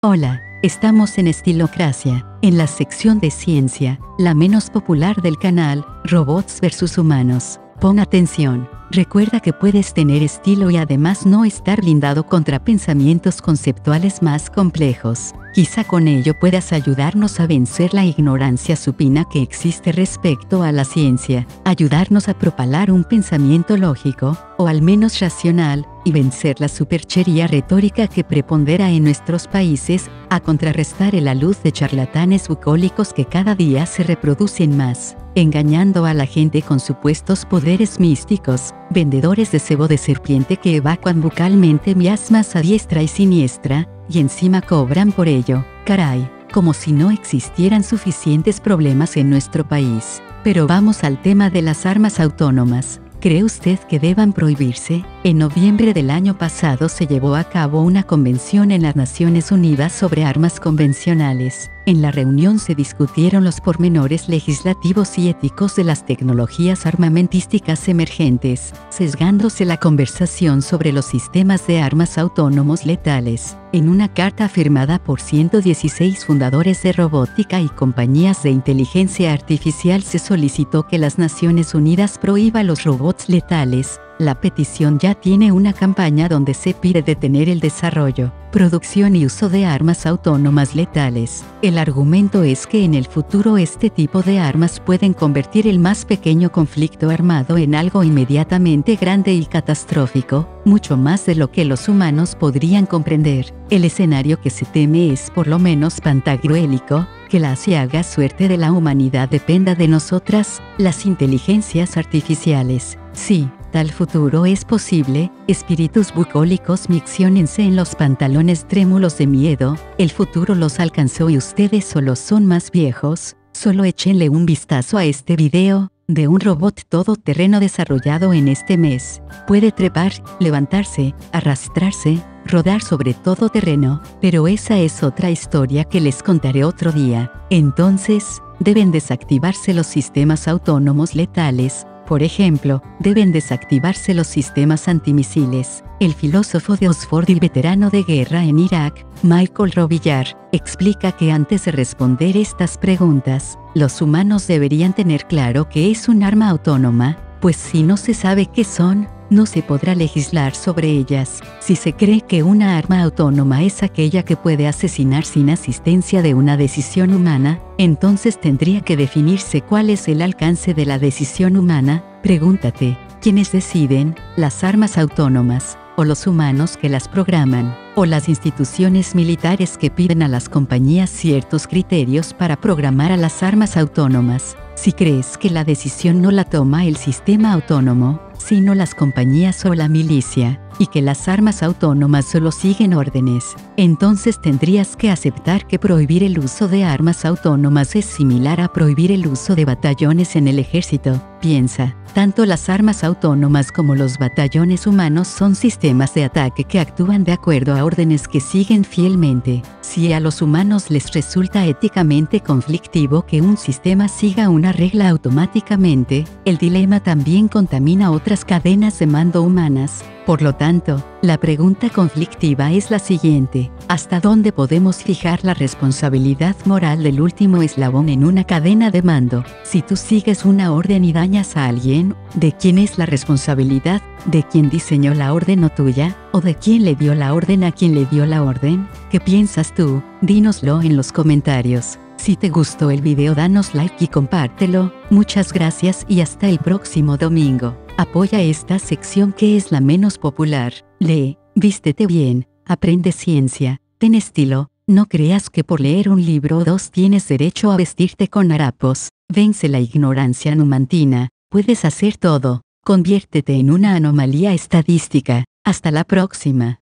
Hola, estamos en Estilocracia, en la sección de ciencia, la menos popular del canal, Robots vs Humanos. Pon atención. Recuerda que puedes tener estilo y además no estar blindado contra pensamientos conceptuales más complejos. Quizá con ello puedas ayudarnos a vencer la ignorancia supina que existe respecto a la ciencia, ayudarnos a propalar un pensamiento lógico, o al menos racional, y vencer la superchería retórica que prepondera en nuestros países, a contrarrestar el alud de charlatanes bucólicos que cada día se reproducen más, engañando a la gente con supuestos poderes místicos, vendedores de cebo de serpiente que evacuan bucalmente miasmas a diestra y siniestra, y encima cobran por ello, caray, como si no existieran suficientes problemas en nuestro país. Pero vamos al tema de las armas autónomas. ¿Cree usted que deban prohibirse? En noviembre del año pasado se llevó a cabo una convención en las Naciones Unidas sobre armas convencionales. En la reunión se discutieron los pormenores legislativos y éticos de las tecnologías armamentísticas emergentes, sesgándose la conversación sobre los sistemas de armas autónomos letales. En una carta firmada por 116 fundadores de robótica y compañías de inteligencia artificial se solicitó que las Naciones Unidas prohíba los robots letales. La petición ya tiene una campaña donde se pide detener el desarrollo, producción y uso de armas autónomas letales. El argumento es que en el futuro este tipo de armas pueden convertir el más pequeño conflicto armado en algo inmediatamente grande y catastrófico, mucho más de lo que los humanos podrían comprender. El escenario que se teme es por lo menos pantagruélico, que la aciaga suerte de la humanidad dependa de nosotras, las inteligencias artificiales. Sí, tal futuro es posible. Espíritus bucólicos, micciónense en los pantalones trémulos de miedo, el futuro los alcanzó y ustedes solo son más viejos. Solo échenle un vistazo a este video, de un robot todoterreno desarrollado en este mes. Puede trepar, levantarse, arrastrarse, rodar sobre todo terreno, pero esa es otra historia que les contaré otro día. Entonces, deben desactivarse los sistemas autónomos letales. Por ejemplo, deben desactivarse los sistemas antimisiles. El filósofo de Oxford y veterano de guerra en Irak, Michael Robillar, explica que antes de responder estas preguntas, los humanos deberían tener claro qué es un arma autónoma, pues si no se sabe qué son, no se podrá legislar sobre ellas. Si se cree que una arma autónoma es aquella que puede asesinar sin asistencia de una decisión humana, entonces tendría que definirse cuál es el alcance de la decisión humana. Pregúntate, ¿quiénes deciden? ¿Las armas autónomas, o los humanos que las programan, o las instituciones militares que piden a las compañías ciertos criterios para programar a las armas autónomas? Si crees que la decisión no la toma el sistema autónomo, sino las compañías o la milicia, y que las armas autónomas solo siguen órdenes, entonces tendrías que aceptar que prohibir el uso de armas autónomas es similar a prohibir el uso de batallones en el ejército. Piensa, tanto las armas autónomas como los batallones humanos son sistemas de ataque que actúan de acuerdo a órdenes que siguen fielmente. Si a los humanos les resulta éticamente conflictivo que un sistema siga una regla automáticamente, el dilema también contamina otras cadenas de mando humanas. Por lo tanto, la pregunta conflictiva es la siguiente: ¿hasta dónde podemos fijar la responsabilidad moral del último eslabón en una cadena de mando? Si tú sigues una orden y dañas a alguien, ¿de quién es la responsabilidad? ¿De quién diseñó la orden o tuya? ¿O de quién le dio la orden a quien le dio la orden? ¿Qué piensas tú? Dínoslo en los comentarios. Si te gustó el video, danos like y compártelo. Muchas gracias y hasta el próximo domingo. Apoya esta sección que es la menos popular. Lee, vístete bien, aprende ciencia, ten estilo. No creas que por leer un libro o dos tienes derecho a vestirte con harapos. Vence la ignorancia numantina. Puedes hacer todo. Conviértete en una anomalía estadística. Hasta la próxima.